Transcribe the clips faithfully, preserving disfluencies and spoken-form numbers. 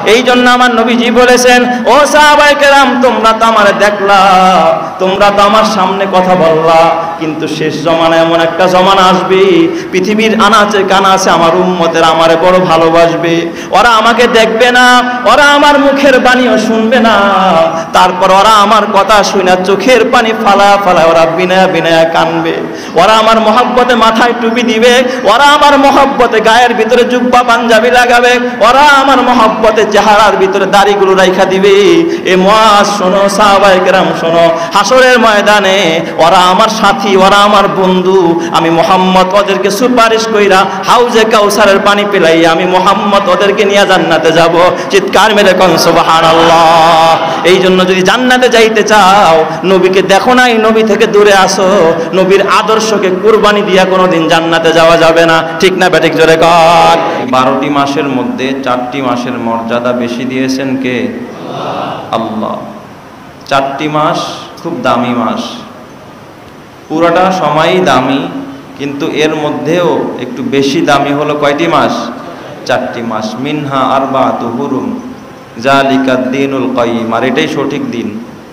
এই জন্য আমার নবীজি বলেছেন, ও সাহাবায়ে কেরাম, তোমরা তো আমারে দেখলা, তোমরা তো আমার সামনে কথা বললা, কিন্তু শেষ জমানায় এমন একটা জমানা আসবে, পৃথিবীর আনাচে কানাচে আমার উম্মতের আমারে বড় ভালোবাসবে, ওরা আমাকে দেখবে না, ওরা আমার মুখের বাণীও শুনবে না, তারপর ওরা আমার কথা শুনে চোখের পানি ফালা ফালা ওরা বিনা বিনা কানবে, ওরা আমার মহব্বতে মাথায় টুপি দিবে, ওরা আমার মহব্বতে গায়ের ভিতরে জুব্বা পাঞ্জাবি লাগাবে, ওরা আমার মহব্বতে চেহারার ভিতরে দাড়িগুলো রাইখা দিবে। এ মুআজ শোনো, সাহাবায়ে কেরাম শোনো, হাসরের ময়দানে ওরা আমার সাথী, ওরা আমার বন্ধু, আমি মুহাম্মদ ওদেরকে সুপারিশ কইরা হাউজে কাউসারের পানি পিলাই আমি মুহাম্মদ ওদেরকে নিয়ে জান্নাতে যাব। চিৎকার মেরে কোন সুবহানাল্লাহ। এই জন্য যদি জান্নাতে যাইতে চাও, নবীকে দেখো নাই, নবী থেকে দূরে আসো, নবীর আদর্শকে কুরবানি দিয়া কোনোদিন জান্নাতে যাওয়া যাবে না। ঠিক না বেঠিক? জোরে কর। বারোটি মাসের মধ্যে চারটি মাসের মর্যাদা বেশি দিয়েছেন কে? আল্লাহ। চারটি মাস খুব দামি মাস, পুরোটা সময়ই দামি, কিন্তু এর মধ্যেও একটু বেশি দামি হলো কয়টি মাস? চারটি মাস। মিনহা আরবাআতু হুরুম যালিকাদ দীনুল কাইয়্যিম, আর এটাই সঠিক দিন।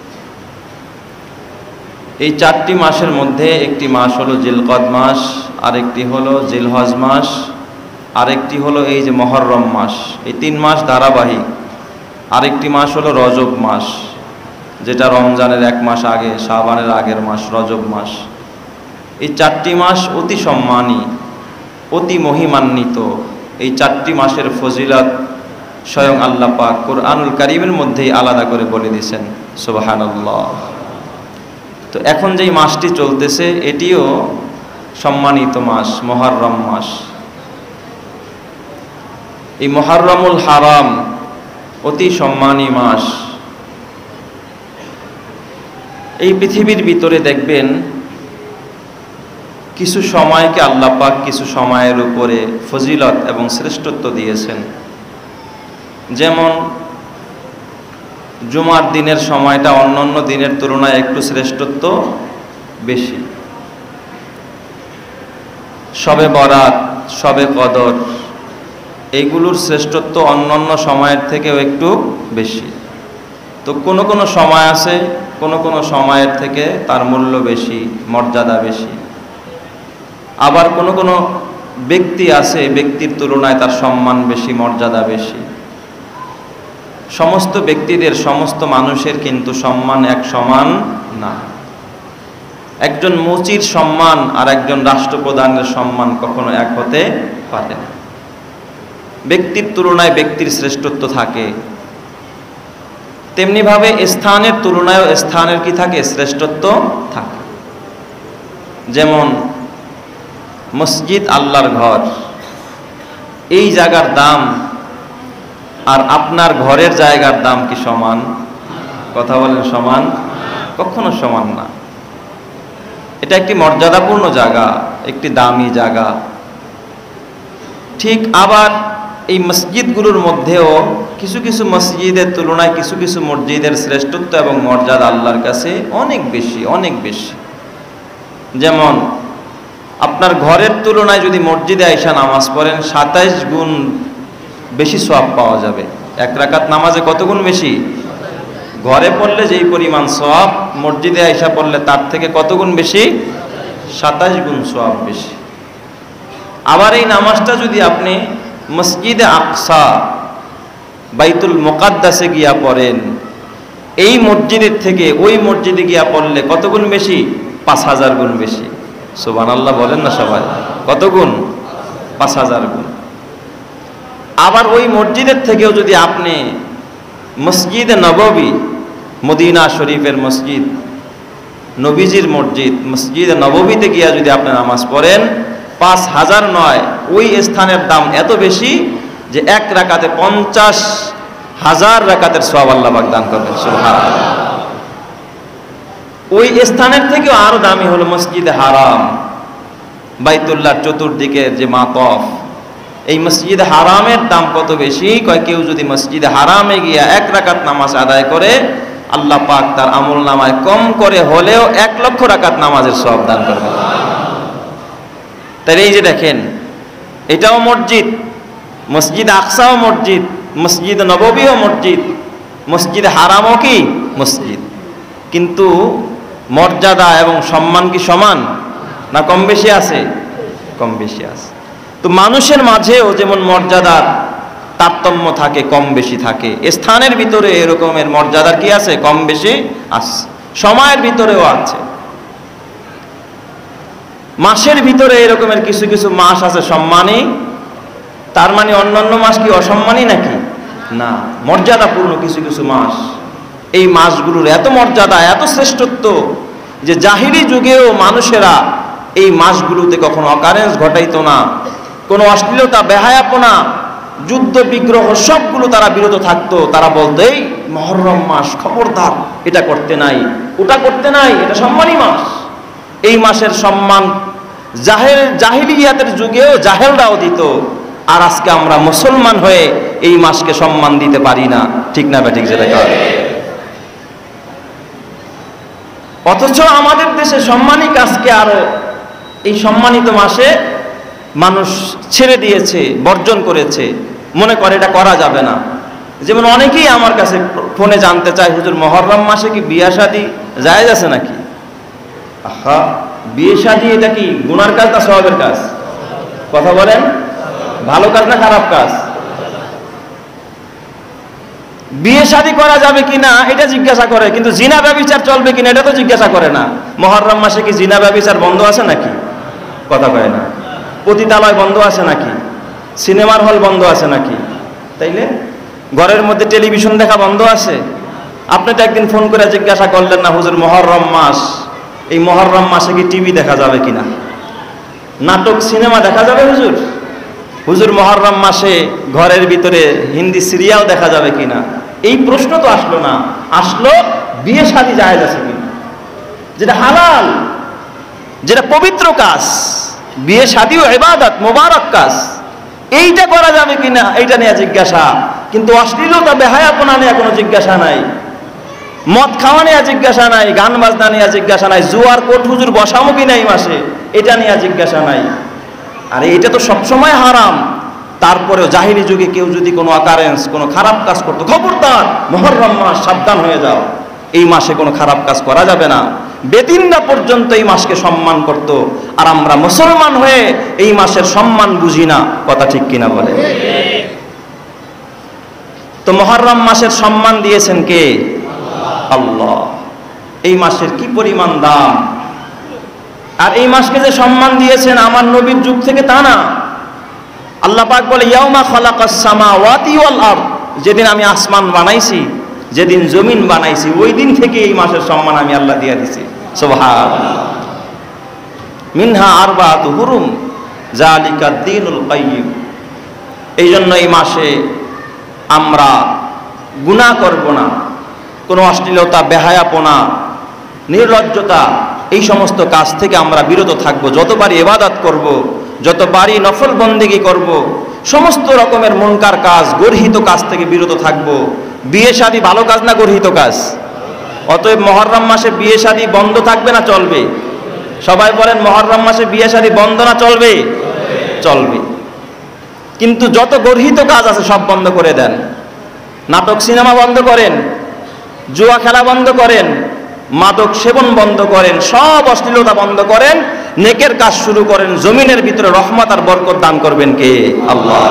এই চারটি মাসের মধ্যে একটি মাস হলো জিলকদ মাস, আরেকটি হলো জিলহজ মাস, আরেকটি হলো এই যে মহররম মাস। এই তিন মাস ধারাবাহিক। আরেকটি মাস হলো রজব মাস, যেটা রমজানের এক মাস আগে, শাবানের আগের মাস রজব মাস। এই চারটি মাস অতি সম্মানী, অতি মহিমান্বিত। এই চারটি মাসের ফজিলত স্বয়ং আল্লাহ পাক কোরআনুল কারীমের মধ্যেই আলাদা করে বলে দিয়েছেন। সুবহানাল্লাহ। তো এখন যেই মাসটি চলতেছে এটিও সম্মানিত মাস, মহররম মাস। এই মহররমুল হারাম অতি সম্মানী মাস। এই পৃথিবীর ভিতরে দেখবেন কিছু সময়কে আল্লাহ পাক কিছু সময়ের উপরে ফজিলত এবং শ্রেষ্ঠত্ব দিয়েছেন। যেমন জুমার দিনের সময়টা অন্যান্য দিনের তুলনায় একটু শ্রেষ্ঠত্ব বেশি। শবে বরাত, শবে কদর, এইগুলোর শ্রেষ্ঠত্ব অন্যান্য সময়ের থেকেও একটু বেশি। তো কোনো কোনো সময় আছে, কোনো কোনো সময়ের থেকে তার মূল্য বেশি, মর্যাদা বেশি। আবার কোনো কোনো ব্যক্তি আছে, ব্যক্তির তুলনায় তার সম্মান বেশি, মর্যাদা বেশি। সমস্ত ব্যক্তিদের, সমস্ত মানুষের কিন্তু সম্মান এক সমান না। একজন মুচির সম্মান আর একজন রাষ্ট্রপ্রধানের সম্মান কখনো এক হতে পারে না। ব্যক্তির তুলনায় ব্যক্তির শ্রেষ্ঠত্ব থাকে, তেমনিভাবে স্থানের তুলনায়ও স্থানের কি থাকে? শ্রেষ্ঠত্ব থাকে। যেমন মসজিদ আল্লাহর ঘর, এই জায়গার দাম আর আপনার ঘরের জায়গার দাম কি সমান? কথা বলেন, সমান? কখনো সমান না। এটা একটি মর্যাদাপূর্ণ জায়গা, একটি দামি জায়গা। ঠিক আবার এই মসজিদগুলোর মধ্যেও কিছু কিছু মসজিদের তুলনায় কিছু কিছু মসজিদের শ্রেষ্ঠত্ব এবং মর্যাদা আল্লাহর কাছে অনেক বেশি, অনেক বেশি। যেমন আপনার ঘরের তুলনায় যদি মসজিদে আইসা নামাজ পড়েন, সাতাইশ গুণ বেশি সওয়াব পাওয়া যাবে। এক রাকাত নামাজে কত গুণ বেশি? ঘরে পড়লে যেই পরিমাণ সওয়াব, মসজিদে আইসা পড়লে তার থেকে কত গুণ বেশি? সাতাইশ গুণ সওয়াব বেশি। আবার এই নামাজটা যদি আপনি মসজিদে আকসা, বাইতুল মুকাদ্দাসে গিয়া পড়েন, এই মসজিদের থেকে ওই মসজিদে গিয়া পড়লে কত গুণ বেশি? পাঁচ হাজার গুণ বেশি। সুবহানাল্লাহ বলেন না সবাই? কত গুণ? পাঁচ হাজার গুণ। আবার ওই মসজিদের থেকেও যদি আপনি মসজিদে নববী, মদিনা শরীফের মসজিদ, নবীজির মসজিদ, মসজিদে নববীতে গিয়া যদি আপনি নামাজ পড়েন, পাঁচ হাজার নয়, ওই স্থানের দাম এত বেশি যে এক রাকাতে পঞ্চাশ হাজার রাকাতের সওয়াব আল্লাহ পাক দান করবেন। সুবহানাল্লাহ। ওই স্থানের থেকেও আরো দামি হলো মসজিদে হারাম, বাইতুল্লাহর চতুর্দিকের যে মাতফ, এই মসজিদে হারামের দাম কত বেশি? কয় কেউ যদি মসজিদে হারামে গিয়া এক রাকাত নামাজ আদায় করে, আল্লাহ পাক তার আমল নামায় কম করে হলেও এক লক্ষ রাকাত নামাজের সওয়াব দান করবেন। তাই এই যে দেখেন, এটাও মসজিদ, মসজিদ আকসাও মসজিদ, মসজিদ নববীও মসজিদ, মসজিদ হারামও কি মসজিদ, কিন্তু মর্যাদা এবং সম্মান কি সমান না কম বেশি আছে? কম বেশি আছে। তো মানুষের মাঝেও যেমন মর্যাদার তারতম্য থাকে, কম বেশি থাকে, স্থানের ভিতরে এরকমের মর্যাদার কি আছে? কম বেশি আছে। সময়ের ভিতরেও আছে। মাসের ভিতরে এরকমের কিছু কিছু মাস আছে সম্মানী, তার মানে অন্যান্য মাস কি অসম্মানী নাকি? না, মর্যাদাপূর্ণ কিছু কিছু মাস। এই মাসগুলোর এত মর্যাদা, এত শ্রেষ্ঠত্ব যে জাহিরি যুগেও মানুষেরা এই মাসগুলোতে কখনো অকারেন্স ঘটাইতো না, কোনো অশ্লীলতা, বেহায়াপনা, যুদ্ধ বিগ্রহ সবগুলো তারা বিরত থাকতো। তারা বলতো এই মহররম মাস, খবরদার এটা করতে নাই, ওটা করতে নাই, এটা সম্মানী মাস। এই মাসের সম্মান জাহেল জাহিলিয়াতের যুগেও জাহেলরাও দিত। আর আজকে আমরা মুসলমান হয়ে এই মাসকে সম্মান দিতে পারি না, ঠিক না বেঠিক? যেটা কারণ, অথচ আমাদের দেশে সম্মানী কাজকে আরো এই সম্মানিত মাসে মানুষ ছেড়ে দিয়েছে, বর্জন করেছে, মনে করে এটা করা যাবে না। যেমন অনেকেই আমার কাছে ফোনে জানতে চায়, হুজুর মহররম মাসে কি বিয়ে শাদী জায়েজ আছে নাকি? আহা, বিয়ে শাদী এটা কি গুনার কাজ না সওয়াবের কাজ? কথা বলেন, ভালো কাজ না খারাপ কাজ? বিয়ে শাদী করা যাবে কিনা এটা জিজ্ঞাসা করে, কিন্তু জিনা ব্যভিচার চলবে কিনা এটা তো জিজ্ঞাসা করে না। মহররম মাসে কি জিনা ব্যভিচার বন্ধ আছে নাকি? কথা কয় না। পতিতালয় বন্ধ আছে নাকি? সিনেমার হল বন্ধ আছে নাকি? তাইলে ঘরের মধ্যে টেলিভিশন দেখা বন্ধ আছে? আপনি তো একদিন ফোন করে জিজ্ঞাসা করলেন না, হুজুর মহররম মাস, এই মহররম মাসে কি টিভি দেখা যাবে কিনা, নাটক সিনেমা দেখা যাবে? হুজুর হুজুর মহররম মাসে ঘরের ভিতরে হিন্দি সিরিয়াল দেখা যাবে কিনা? এই প্রশ্ন তো আসলো না। আসলো বিয়ে শাদী জায়েজ আছে কিনা, যেটা হালাল, যেটা পবিত্র কাজ। বিয়ে শাদীও ইবাদত, মোবারক কাজ, এইটা করা যাবে কিনা এইটা নিয়ে জিজ্ঞাসা। কিন্তু অশ্লীলতা, বেহায়াপনা নিয়ে কোনো জিজ্ঞাসা নাই, মদ খাওয়া নিয়ে জিজ্ঞাসা নাই, গান বাজনা নিয়ে জিজ্ঞাসা নাই, জুয়ার কোট হুজুর বসামো কিনা এই মাসে এটা নিয়ে জিজ্ঞাসা নাই। আরে এটা তো সবসময় হারাম। তারপরেও জাহিলি যুগে কেউ যদি কোনো অকারেন্স, কোনো খারাপ কাজ করতো, খবরদার মহররম মাস, সাবধান হয়ে যাও, এই মাসে কোনো খারাপ কাজ করা যাবে না। বেদিনরা পর্যন্ত এই মাসকে সম্মান করত। আর আমরা মুসলমান হয়ে এই মাসের সম্মান বুঝি না, কথা ঠিক কিনা বলে? তো মহররম মাসের সম্মান দিয়েছেন কে? আল্লাহ। এই মাসের কি পরিমাণ দাম! আর এই মাসকে যে সম্মান দিয়েছেন আমার নবীর যুগ থেকে তা না। আল্লাহ পাক বলে ইয়াউমা খালাকাস সামাওয়াতি ওয়াল আরদ, যেদিন আমি আসমান বানাইছি, যেদিন জমিন বানাইছি, ওই দিন থেকে এই মাসের সম্মান আমি আল্লাহ দিয়ে দিছি। সুবহানাল্লাহ। মিনহা আরবাআতু হুরুম যালিকা দ্বীনুল কাইয়্যিম। এই জন্য এই মাসে আমরা গুনাহ করব না, কোনো অশ্লীলতা, বেহায়াপনা, নির্লজ্জতা, এই সমস্ত কাজ থেকে আমরা বিরত থাকব। যতবারই ইবাদত করব, যতবারই নফল বন্দেগী করব, সমস্ত রকমের মুনকার কাজ, গর্হিত কাজ থেকে বিরত থাকব। বিয়ে শাদী ভালো কাজ না গর্হিত কাজ? অতএব মহররম মাসে বিয়ে শাদী বন্ধ থাকবে না চলবে? সবাই বলেন, মহররম মাসে বিয়ে শাদী বন্ধ না চলবে? চলবে। কিন্তু যত গর্হিত কাজ আছে সব বন্ধ করে দেন। নাটক সিনেমা বন্ধ করেন, জুয়া খেলা বন্ধ করেন, মাদক সেবন বন্ধ করেন, সব অশ্লীলতা বন্ধ করেন, নেকের কাজ শুরু করেন। জমিনের ভিতরে রহমত আর বরকত দান করবেন কে? আল্লাহ।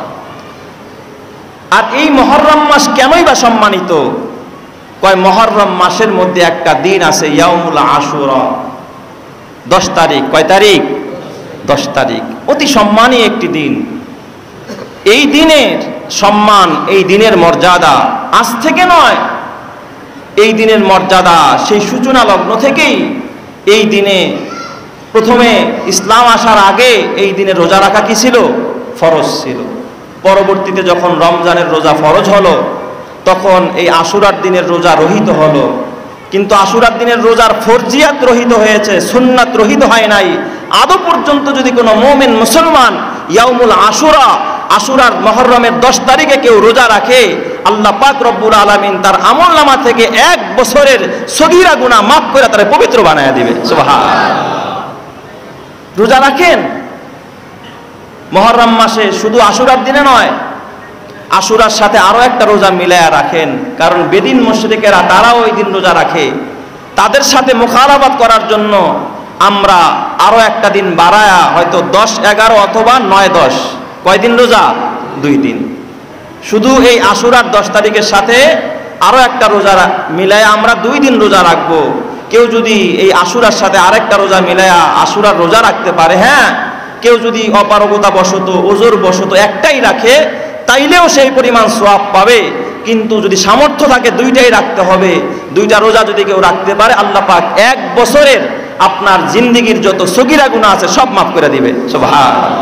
আর এই মহররম মাস কেনই বা সম্মানিত? কয় মহররম মাসের মধ্যে একটা দিন আছে, ইয়াউমুল আশুরা, দশ তারিখ। কয় তারিখ? দশ তারিখ। অতি সম্মানী একটি দিন। এই দিনের সম্মান, এই দিনের মর্যাদা আজ থেকে নয়, এই দিনের মর্যাদা সেই সূচনা লগ্ন থেকেই। এই দিনে প্রথমে ইসলাম আসার আগে এই দিনে রোজা রাখা কি ছিল? ফরজ ছিল। পরবর্তীতে যখন রমজানের রোজা ফরজ হলো, তখন এই আশুরার দিনের রোজা রহিত হলো। কিন্তু আশুরার দিনের রোজার ফরজিয়াত রহিত হয়েছে, সুন্নাত রহিত হয় নাই। আদৌ পর্যন্ত যদি কোনো মুমিন মুসলমান ইয়াউমুল আশুরা, আশুরার মহররমের দশ তারিখে কেউ রোজা রাখে, আল্লাহ পাক রব্বুল আলামিন তার আমলনামা থেকে এক বছরের সগীরা গুনাহ মাফ করে তারে পবিত্র বানায় দিবে। সুবহানাল্লাহ। রোজা রাখেন মহররম মাসে, শুধু আশুরার দিনে নয়, আশুরার সাথে আরো একটা রোজা মিলায়া রাখেন, কারণ বেদিন মুশরিকেরা তারাও ওই দিন রোজা রাখে। তাদের সাথে মুখালাফাত করার জন্য আমরা আরো একটা দিন বাড়ায়া হয়তো দশ এগারো অথবা নয় দশ, কয়দিন রোজা? দুই দিন। শুধু এই আশুরার দশ তারিখের সাথে আরো একটা রোজা মিলায়া আমরা দুই দিন রোজা রাখবো। কেউ যদি এই আশুরার সাথে আরেকটা রোজা মিলায়া আশুরার রোজা রাখতে পারে, হ্যাঁ, কেউ যদি অপারগতা বশত ওজোর বশত একটাই রাখে তাইলেও সেই পরিমাণ সওয়াব পাবে। কিন্তু যদি সামর্থ্য থাকে দুইটাই রাখতে হবে। দুইটা রোজা যদি কেউ রাখতে পারে, আল্লাহ পাক এক বছরের আপনার জিন্দেগির যত সগীরা গুনাহ আছে সব মাফ করে দিবে। সুবহানাল্লাহ।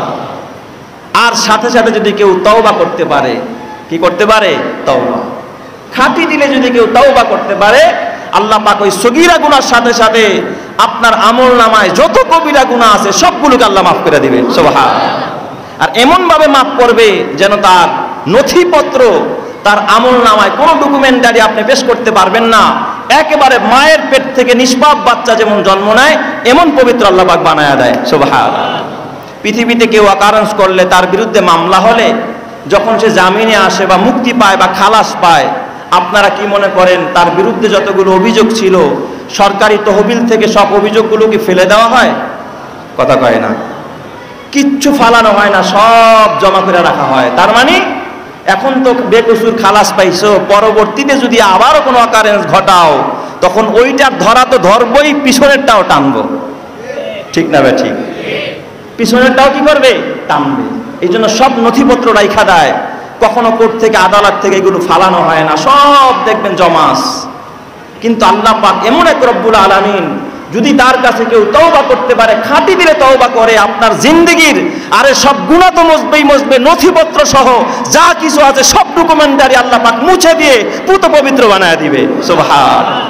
আর সাথে সাথে যদি কেউ তওবা করতে পারে, কি করতে পারে? তওবা। খাঁটি দিলে যদি কেউ তওবা করতে পারে, আল্লাহ পাক ওই সগীরা গুনার সাথে সাথে আপনার আমল নামায় যত কবিরা গুনাহ আছে সবগুলোকে আল্লাহ মাফ করে দিবে। সুবহানাল্লাহ। আর এমন ভাবে মাফ করবে যেন তার নথিপত্র, তার আমল নামায় কোনো ডকুমেন্টারি আপনি পেশ করতে পারবেন না। একেবারে মায়ের পেট থেকে নিষ্পাপ বাচ্চা যেমন জন্ম নেয় এমন পবিত্র আল্লাহ পাক বানায়া দেয়। সুবহানাল্লাহ। পৃথিবীতে কেউ অকারেন্স করলে, তার বিরুদ্ধে মামলা হলে, যখন সে জামিনে আসে বা মুক্তি পায় বা খালাস পায়, আপনারা কি মনে করেন তার বিরুদ্ধে যতগুলো অভিযোগ ছিল সরকারি তহবিল থেকে সব অভিযোগগুলো কি ফেলে দেওয়া হয়? কথা কয় না। কিচ্ছু ফালানো হয় না, সব জমা করে রাখা হয়। তার মানে এখন তো বেকসুর খালাস পাইছো, পরবর্তীতে যদি আবারও কোনো অকারেন্স ঘটাও তখন ওইটার ধরা তো ধরবই, পিছনেরটাও টানবো। ঠিক না ভাই? ঠিক। পিছনেরটাও কি করবে? টানবে। এই জন্য সব নথিপত্র রাইখা দেয়। কখনো কোর্ট থেকে আদালত থেকে এগুলো ফালানো হয় না, সব দেখবেন জমাস। কিন্তু আল্লাহ পাক এমন এক রব্বুল আলামিন, যদি তার কাছে কেউ তওবা করতে পারে, খাঁটি দিলে তওবা করে, আপনার জিন্দেগির আরে সব গুনাহ তো মুছবেই মুছবে, নথিপত্র সহ যা কিছু আছে সব ডকুমেন্টারি আল্লাহ পাক মুছে দিয়ে পুত পবিত্র বানায় দিবে। সুবহানাল্লাহ।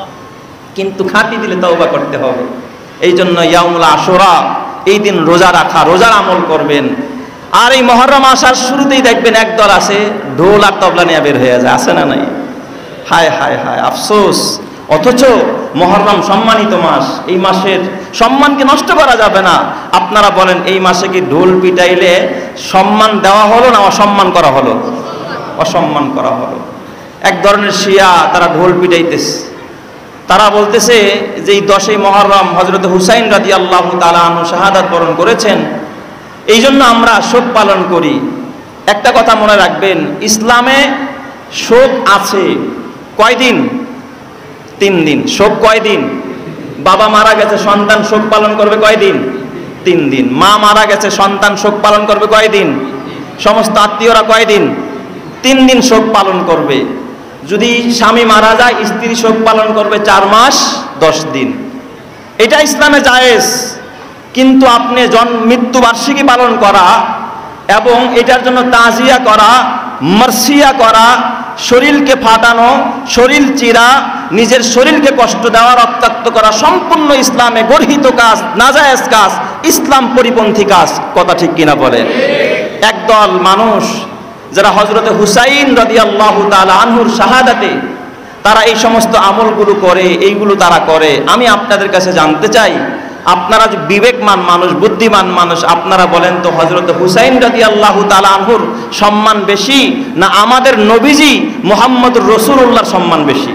কিন্তু খাঁটি দিলে তওবা করতে হবে। এই জন্য ইয়াউমুল আশুরা, এই দিন রোজা রাখা, রোজার আমল করবেন। আর এই মহররম আসার শুরুতেই দেখবেন একদল আছে ঢোল আর তবলা নিয়ে বের হয়ে যায়, আছে না নাই? হায় হায় হায়, আফসোস। অথচ মহররম সম্মানিত মাস, এই মাসের সম্মানকে নষ্ট করা যাবে না। আপনারা বলেন এই মাসে কি ঢোল পিটাইলে সম্মান দেওয়া হলো না অসম্মান করা হলো? অসম্মান করা হলো। এক ধরনের শিয়া, তারা ঢোল পিটাইতেছে। তারা বলতেছে যে এই দশই মহররম হযরত হুসাইন রাদিয়াল্লাহু তাআলা আনহু শাহাদাত বরণ করেছেন, এই জন্য আমরা শোক পালন করি। একটা কথা মনে রাখবেন, ইসলামে শোক আছে কয়দিন? তিন দিন। শোক কয়দিন? বাবা মারা গেছে, সন্তান শোক পালন করবে কয়দিন? তিন দিন। মা মারা গেছে, সন্তান শোক পালন করবে কয়দিন? সমস্ত আত্মীয়রা কয়দিন? তিন দিন শোক পালন করবে। যদি স্বামী মারা যায়, স্ত্রী শোক পালন করবে চার মাস দশ দিন। এটা ইসলামে জায়েজ। কিন্তু আপনি জন মৃত্যুবার্ষিকী পালন করা এবং এটার জন্য তাজিয়া করা, মার্সিয়া করা, শরীরকে ফাটানো, শরীর চিরা, নিজের শরীরকে কষ্ট দেওয়া, রক্তাক্ত করা সম্পূর্ণ ইসলামে গর্হিত কাজ, নাজায়েজ কাজ, ইসলাম পরিপন্থী কাজ। কথা ঠিক কিনা বলেন? একদল মানুষ যারা হযরতে হুসাইন রাদিয়াল্লাহু তাআলা আনহুর শাহাদাতে তারা এই সমস্ত আমলগুলো করে, এইগুলো তারা করে। আমি আপনাদের কাছে জানতে চাই, আপনারা যে বিবেকমান মানুষ, বুদ্ধিমান মানুষ, আপনারা বলেন তো হযরত হুসাইন রাদিয়াল্লাহু তাআলা আনহুর সম্মান বেশি না আমাদের নবীজি মুহাম্মদুর রাসূলুল্লাহর সম্মান বেশি?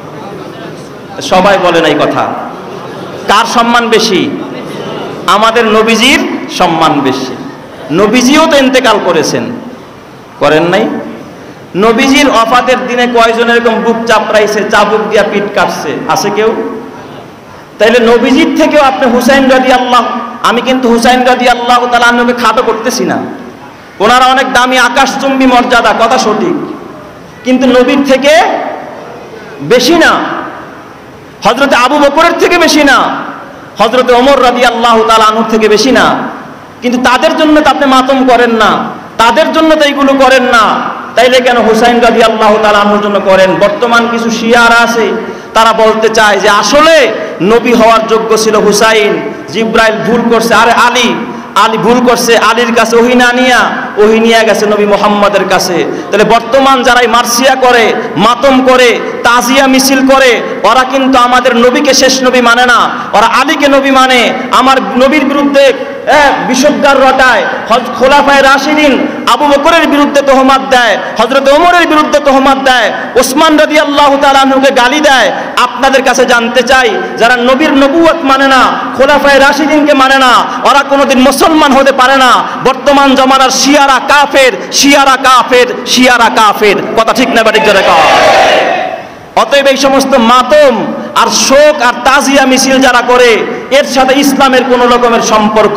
সবাই বলেন এই কথা। কার সম্মান বেশি? আমাদের নবীজির সম্মান বেশি। নবীজিও তো ইন্তেকাল করেছেন, করেন নাই? নবীজির ওফাতের দিনে কয়জন এরকম বুক চাপড়াইছে, চাবুক দিয়া পিঠ কাটছে? আছে কেউ? তাইলে নবীজির থেকেও আপনি হুসাইন রাদিয়াল্লাহু, আমি কিন্তু হুসাইন রাদিয়াল্লাহু তাআলা আনহুকে খাটো করতেছি না, ওনারা অনেক দামি আকাশচুম্বী মর্যাদা, কথা সঠিক, কিন্তু নবীর থেকে বেশি না, হযরতে আবু বকরের থেকে বেশি না, হযরতে ওমর রাদিয়াল্লাহু তাআলা আনহুর থেকে বেশি না। কিন্তু তাদের জন্য তো আপনি মাতম করেন না, তাদের জন্য তো এইগুলো করেন না, তাইলে কেন হুসাইন রাদিয়াল্লাহু তাআলা আনহুর জন্য করেন? বর্তমান কিছু শিয়ারা আছে, তারা বলতে চায় যে আসলে নবী হওয়ার যোগ্য ছিল হুসাইন, জিব্রাইল ভুল করছে, আরে আলী আলী ভুল করছে, আলীর কাছে ওহী না নিয়া ওহী নিয়ে গেছে নবী মুহাম্মদের কাছে। তাহলে বর্তমান যারাই মার্সিয়া করে, মাতম করে, তাজিয়া মিছিল করে, ওরা কিন্তু আমাদের নবীকে শেষ নবী মানে না, ওরা আলীকে নবী মানে। আমার নবীর বিরুদ্ধে বিষোদ্গার রটায়, খোলাফায়ে রাশিদিন আবু বকরের বিরুদ্ধে তহমাত দেয়, হযরত ওমরের বিরুদ্ধে তহমাত দেয়, ওসমান রাদিয়াল্লাহু তাআলা আনহুকে গালি দেয়। আপনাদের কাছে জানতে চাই, যারা নবীর নবুয়ত মানে না, খোলাফায়ে রাশিদিনকে মানে না, ওরা কোনোদিন মুসলমান হতে পারে না। বর্তমান জমানার শিয়ারা কাফের, শিয়ারা কাফের, শিয়ারা কাফের। কথা ঠিক না ঠিক জোরে কও। অতএব এই সমস্ত মাতম আর শোক আর তাজিয়া মিছিল যারা করে, এর সাথে ইসলামের কোনো রকমের সম্পর্ক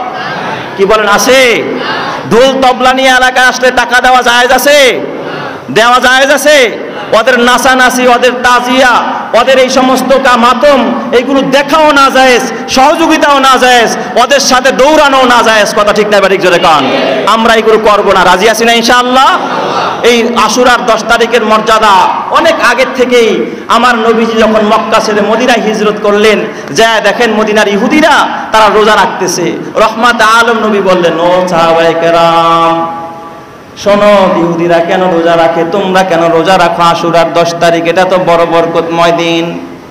কি বলেন আছে? ঢোল তবলা নিয়ে এলাকায় আসলে টাকা দেওয়া জায়েজ আছে? দেওয়া জায়েজ আছে? ওদের নাচানাচি, ওদের তাজিয়া, ওদের এই সমস্ত মাতম, এইগুলো দেখাও না জায়েজ, সহযোগিতাও না জায়েজ, ওদের সাথে দৌড়ানো না জায়েজ। কথা ঠিক না ঠিক জোরে কান। আমরা এগুলো করব না। রাজি আছি না ইনশাআল্লাহ? এই আশুরার দশ তারিখের মর্যাদা অনেক আগের থেকেই আমার নবীজি যখন মক্কা ছেড়ে মদিনায় হিজরত করলেন, যা দেখেন মদিনার ইহুদিরা তারা রোজা রাখতেছে। রহমাত আলম নবী বললেন, ও সাহাবায়ে কেরাম শোনো, ইহুদিরা কেন রোজা রাখে, তোমরা কেন রোজা রাখো আশুরার দশ তারিখ? এটা তো বড় বরকতময় দিন।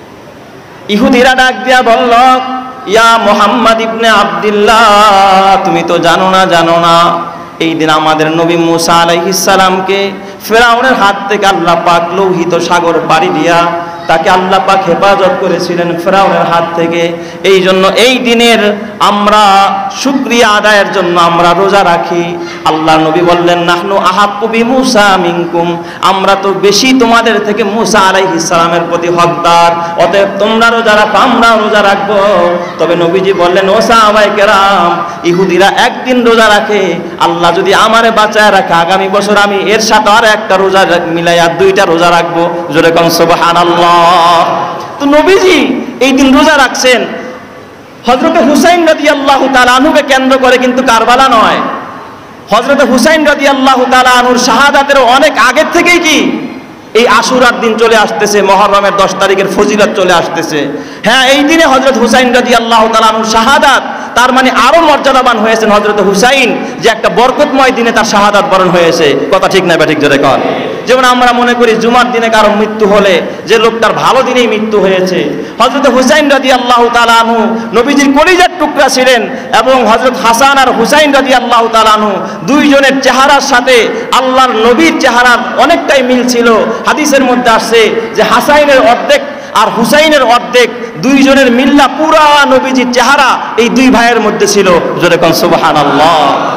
ইহুদিরা ডাক দিয়া বলল, ইয়া মুহাম্মদ ইবনে আব্দুল্লাহ, তুমি তো জানো না জানো না এই দিন আমাদের নবী মুসা আলাইহিস সালামকে ফিরআউনের হাত থেকে আল্লাহ পাক লোহিত সাগর পাড়ি দিয়া তাকে আল্লাহ পাক হেফাজত করেছিলেন ফিরআউনের হাত থেকে। এই জন্য এই দিনের আমরা শুকরিয়া আদায়ের জন্য আমরা রোজা রাখি। আল্লাহ নবী বললেন, নাহনু আহাক্কু বিমূসা মিনকুম, আমরা তো বেশি তোমাদের থেকে মুসা আলাইহিস সালামের প্রতি হকদার, অতএব তোমরা রোজা রাখো, আমরা রোজা রাখবো। তবে নবীজি বললেন, ও সাহাবায়ে কেরাম, ইহুদিরা একদিন রোজা রাখে, আল্লাহ যদি আমারে বাঁচায় রাখে আগামী বছর আমি এর সাথে আর একটা রোজা মিলাইয়া দুইটা রোজা রাখবো। জোরে কোন সুবহানাল্লাহ। তো নবীজি এই দিন রোজা রাখছেন। হযরতে হুসাইন রাদিয়াল্লাহু তাআলা আনহুকে কেন্দ্র করে, কিন্তু কারবালা নয়। হযরতে হুসাইন রাদিয়াল্লাহু তাআলা আনহুর শাহাদাতের অনেক আগের থেকেই কি এই আশুরার দিন চলে আসতেছে, মহররমের দশ তারিখের ফজিলত চলে আসতেছে। হ্যাঁ, এই দিনে হযরত হুসাইন রাদিয়াল্লাহু তাআলা আনহুর শাহাদাত, তার মানে আরো মর্যাদাবান হয়েছেন হযরত হুসাইন, যে একটা বরকতময় দিনে তার শাহাদাত বরণ হয়েছে। কথা ঠিক না ঠিক জোরে কর। যেমন আমরা মনে করি জুমার দিনে কারো মৃত্যু হলে যে লোকটার ভালো দিনেই মৃত্যু হয়েছে, হযরত হুসাইন রাদিয়াল্লাহু তাআলা আনহু নবীজির কলিজার টুকরা ছিলেন, এবং হযরত হাসান আর হুসাইন রাদিয়াল্লাহু তাআলা আনহু দুইজনের চেহারার সাথে আল্লাহর নবীর চেহারার অনেকটাই মিল ছিল। হাদিসের মধ্যে আসছে যে হাসাইনের অর্ধেক আর হুসাইনের অর্ধেক, দুইজনের মিল্লা পুরা নবীজির চেহারা এই দুই ভাইয়ের মধ্যে ছিল। জোরে কোন সুবহানাল্লাহ।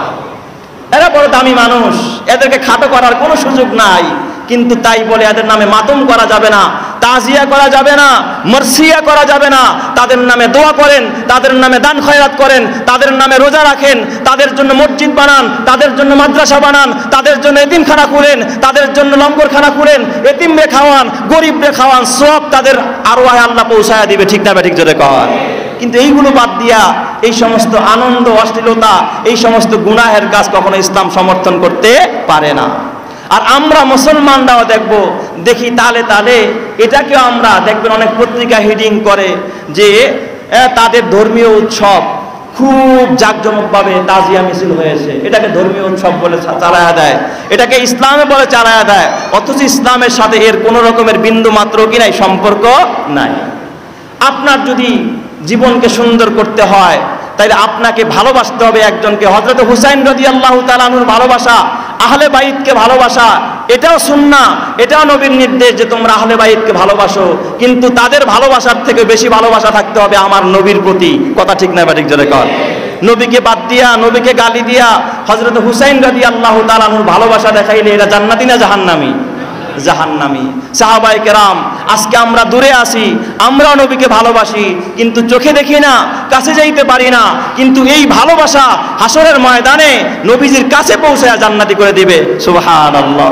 এরা বড় দামি মানুষ, এদেরকে খাটো করার কোনো সুযোগ নাই, কিন্তু তাই বলে এদের নামে মাতম করা যাবে না, তাজিয়া করা যাবে না, মরসিয়া করা যাবে না। তাদের নামে দোয়া করেন, তাদের নামে দান খয়রাত করেন, তাদের নামে রোজা রাখেন, তাদের জন্য মসজিদ বানান, তাদের জন্য মাদ্রাসা বানান, তাদের জন্য এতিমখানা খুলেন, তাদের জন্য লঙ্গরখানা খুলেন, এতিমরে খাওয়ান, গরিবরে খাওয়ান, সব তাদের আরওয়াহে আল্লাহ পৌঁছায়া দিবে। ঠিক না ঠিক জোরে কর। কিন্তু এইগুলো বাদ দিয়া এই সমস্ত আনন্দ, অশ্লীলতা, এই সমস্ত গুনাহের কাজ কখনো ইসলাম সমর্থন করতে পারে না। আর আমরা মুসলমানরাও দেখব, দেখি তালে তালে এটাকেও আমরা দেখবেন অনেক পত্রিকা হেডিং করে যে তাদের ধর্মীয় উৎসব খুব জাঁকজমকভাবে তাজিয়া মিছিল হয়েছে, এটাকে ধর্মীয় উৎসব বলে চালায়া দেয়, এটাকে ইসলামে বলে চালায়া দেয়, অথচ ইসলামের সাথে এর কোনো রকমের বিন্দু মাত্র কি নাই, সম্পর্ক নাই। আপনার যদি জীবনকে সুন্দর করতে হয় তাইলে আপনাকে ভালোবাসতে হবে একজনকে। হযরত হুসাইন রাদিয়াল্লাহু তাআলা আনহুর ভালোবাসা, আহলে বাইতকে ভালোবাসা, এটাও সুন্নাহ, এটাও নবীর নির্দেশ যে তোমরা আহলে বাইতকে ভালোবাসো, কিন্তু তাদের ভালোবাসার থেকে বেশি ভালোবাসা থাকতে হবে আমার নবীর প্রতি। কথা ঠিক না ঠিক জোরে কর। নবীকে বাদ দিয়া, নবীকে গালি দিয়া হযরত হুসাইন রাদিয়াল্লাহু তাআলা আনহুর ভালোবাসা দেখাইলে এরা জান্নাতি না জাহান্নামী? জাহান্নামী। সাহাবায়ে কেরাম, আজকে আমরা দূরে আছি, আমরা নবীকে ভালোবাসি, কিন্তু চোখে দেখি না, কাছে যাইতে পারি না, কিন্তু এই ভালোবাসা হাসরের ময়দানে নবীজির কাছে পৌঁছায়া জান্নাতি করে দিবে। সুবহানাল্লাহ।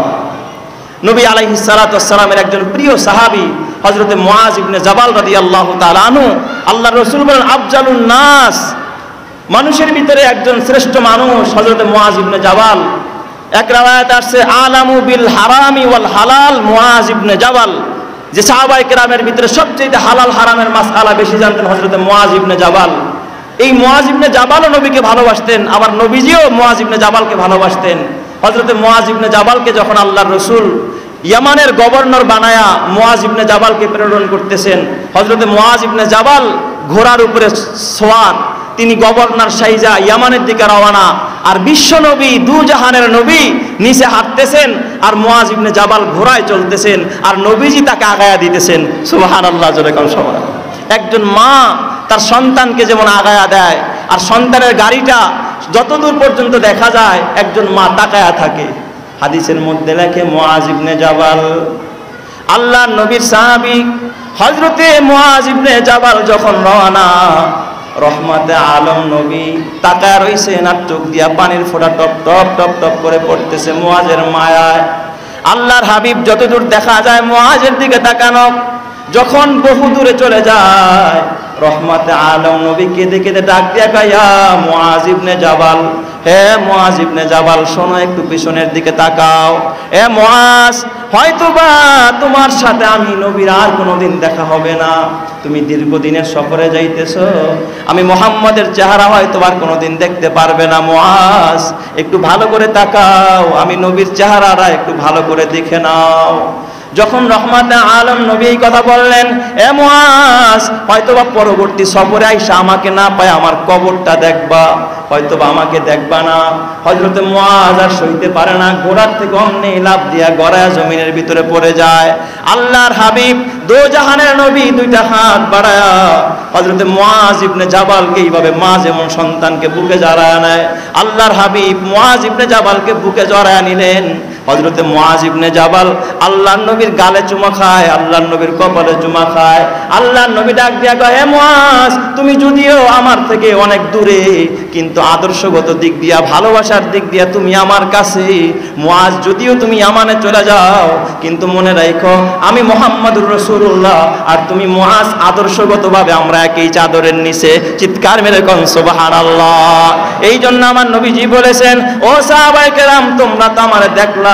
নবী আলাইহিস সালাতু ওয়াস সালামের একজন প্রিয় সাহাবী হযরতে মুআজ ইবনে জাবাল রাদিয়াল্লাহু তাআলা আনহু, আল্লাহর রাসূল বলেন আফজালুন নাস, মানুষের ভিতরে একজন শ্রেষ্ঠ মানুষ হযরতে মুআজ ইবনে জাবাল। এক রাওয়ায়াত আসছে আলামু বিল হারামি ওয়াল হালাল মুআজ ইবনে জাবাল, যে সাহাবায়ে কেরামের ভিতরে সবচেয়ে হালাল হারামের মাসআলা বেশি জানতেন হযরতে মুআজ ইবনে জাবাল। এই মুআজ ইবনে জাবালও নবীকে ভালোবাসতেন, আবার নবীজিও মুআজ ইবনে জাবালকে ভালোবাসতেন। হযরতে মুআজ ইবনে জাবালকে যখন আল্লাহর রাসূল ইয়ামানের গভর্নর বানায়া মুআজ ইবনে জাবালকে প্রেরণ করতেছেন, হযরতে মুআজ ইবনে জাবাল ঘোড়ার উপরে সোয়ার, তিনি গভর্নর সাইজা ইয়ামানের দিকে রওনা। আর বিশ্ব নবী দু জাহানের নবী নিচে হাঁটতেছেন আর মুআজ ইবনে জাবাল ঘোড়ায় চলতেছেন আর নবীজি তাকে আগায়া দিতেছেন। সুবহানাল্লাহ, জোরে কাম সবাই। একজন মা তার সন্তানকে যেমন আগায়া দেয় আর সন্তানের গাড়িটা যতদূর পর্যন্ত দেখা যায় একজন মা তাকায়া থাকে। হাদিসের মধ্যে লেখে মুআজ ইবনে জাবাল আল্লাহর নবীর সাহাবী হযরতে মুআজ ইবনে জাবাল যখন রওনা, রহমতে আলম নবী তাকায় রইছেন আর চোখ দিয়া পানির ফোঁটা টপ টপ টপ টপ করে পড়তেছে মুআজের মায়ায়। আল্লাহর হাবিব যতদূর দেখা যায় মুআজের দিকে তাকানো, যখন বহু দূরে চলে যায় রহমতে আলম নবী কেঁদে কেঁদে ডাক দিয়া কয়া মুআজ ইবনে জাবাল, হে মুআজ ইবনে জাবাল শোনো, একটু পিছনের দিকে তাকাও। এ মুআজ, হয়তোবা তোমার সাথে আমি নবীর আর কোনোদিন দেখা হবে না, তুমি দীর্ঘদিনের সফরে যাইতেছো, আমি মুহাম্মদের চেহারা হয়তো আর কোনোদিন দেখতে পারবে না। মুআজ একটু ভালো করে তাকাও, আমি নবীর চেহারাটা একটু ভালো করে দেখে নাও। যখন রহমতে আলম নবী এই কথা বললেন, এ মুআজ হয়তোবা পরবর্তী সফরে আইসা আমাকে না পায় আমার কবরটা দেখবা, হয়তোবা আমাকে দেখবা না। হযরতে মুআজ আর সইতে পারে না, ঘোড়ার থেকে অমনি লাফ দিয়া গড়ায়া জমিনের ভিতরে পড়ে যায়। আল্লাহর হাবিব দো জাহানের নবী দুইটা হাত বাড়ায়া হযরতে মুআজ ইবনে জাবালকে এইভাবে মা যেমন সন্তানকে বুকে জড়ায় নেয়, আল্লাহর হাবিব মুআজ ইবনে জাবালকে বুকে জড়ায় নিলেন। হযরতে মুআজ ইবনে জাবাল আল্লাহর নবীর গালে চুমা খায়, আল্লাহর নবীর কপালে চুমা খায়। আল্লাহর নবী ডাক দিয়া কয়, হে মুআজ, তুমি যদিও আমার থেকে অনেক দূরে, কিন্তু আদর্শগত দিক দিয়া ভালোবাসার দিক দিয়া তুমি আমার কাছে। মুআজ, যদিও তুমি ইয়ামানে চলে যাও, কিন্তু মনে রাখো আমি মুহাম্মদুর রাসূলুল্লাহ আর তুমি মুআজ, আদর্শগতভাবে আমরা একই চাদরের নিচে। চিৎকার মেরে কোন সুবহানাল্লাহ। এই জন্য আমার নবীজি বলেছেন, ও সাহাবায়ে কেরাম, তোমরা তো আমারে দেখলা,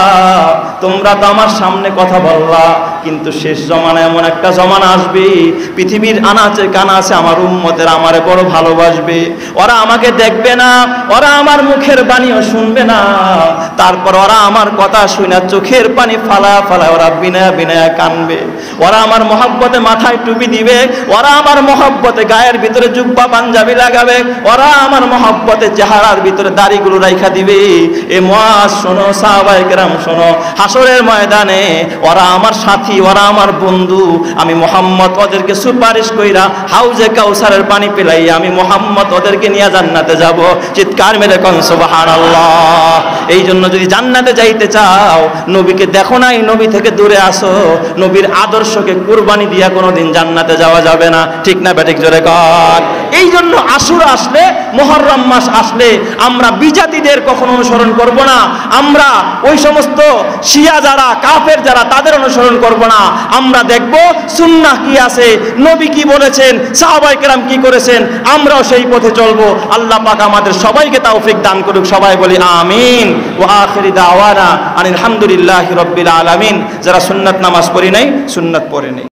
তোমরা তো আমার সামনে কথা বললা, কিন্তু শেষ জমানায় এমন একটা জমানা আসবে পৃথিবীর আনাচে কানাচে আমার উম্মতের আমারে বড় ভালোবাসবে, ওরা আমাকে দেখবে না, ওরা আমার মুখের বাণীও শুনবে না, তারপর ওরা আমার কথা শুনে চোখের পানি ফালা ফালা ওরা বিনয়া বিনয়া কানবে, ওরা আমার মহব্বতে মাথায় টুপি দিবে, ওরা আমার মহব্বতে গায়ের ভিতরে জুব্বা পাঞ্জাবি লাগাবে, ওরা আমার মহব্বতে চেহারার ভিতরে দাড়িগুলো রাইখা দিবে। এ মুআজ শোনো, সাহাবায়ে কেরাম শোনো, হাসরের ময়দানে ওরা আমার সাথী, ওরা আমার বন্ধু, আমি মুহাম্মদ ওদেরকে সুপারিশ কইরা হাউজে কাউসারের পানি পিলাই আমি মুহাম্মদ ওদেরকে নিয়ে জান্নাতে যাব। চিৎকার মেরে কোন সুবহানাল্লাহ। এই জন্য যদি জান্নাতে যাইতে চাও, নবীকে দেখো নাই, নবী থেকে দূরে আসো, নবীর আদর্শকে কুরবানি দিয়া কোনোদিন জান্নাতে যাওয়া যাবে না। ঠিক না বেঠিক, জোরে কর। এই জন্য আশুরা আসলে, মহররম মাস আসলে আমরা বিজাতিদের কখনো অনুসরণ করব না, আমরা ওই সমস্ত শিয়া যারা কাফের যারা তাদের অনুসরণ করব না, আমরা দেখব সুন্নাহ কি আছে, নবী কি বলেছেন, সাহাবায়ে কেরাম কি করেছেন, আমরাও সেই পথে চলবো। আল্লাহ পাক আমাদের সবাইকে তৌফিক দান করুক। সবাই বলি আমিন। ওয়া আখিরি দাওয়ানা আনিল হামদুলিল্লাহি রাব্বিল আলামিন। যারা সুন্নাত নামাজ পড়ি নাই, সুন্নাত পড়ে নেই।